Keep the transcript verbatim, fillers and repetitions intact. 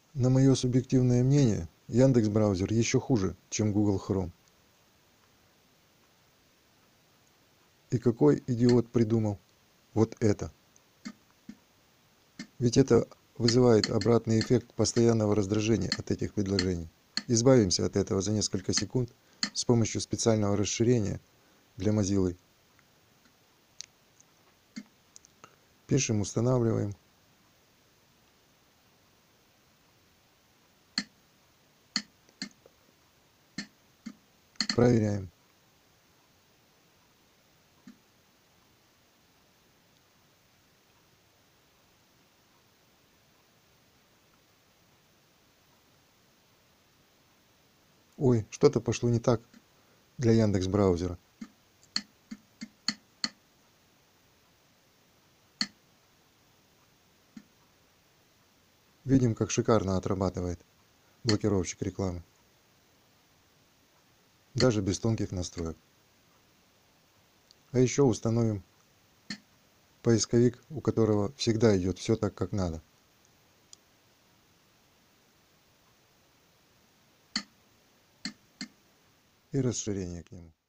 На мое субъективное мнение, Яндекс.Браузер еще хуже, чем Google Chrome. И какой идиот придумал вот это? Ведь это вызывает обратный эффект постоянного раздражения от этих предложений. Избавимся от этого за несколько секунд с помощью специального расширения для Mozilla. Пишем, устанавливаем. Проверяем. Ой, что-то пошло не так для Яндекс.Браузера. Видим, как шикарно отрабатывает блокировщик рекламы. Даже без тонких настроек. А еще установим поисковик, у которого всегда идет все так, как надо. И расширение к нему.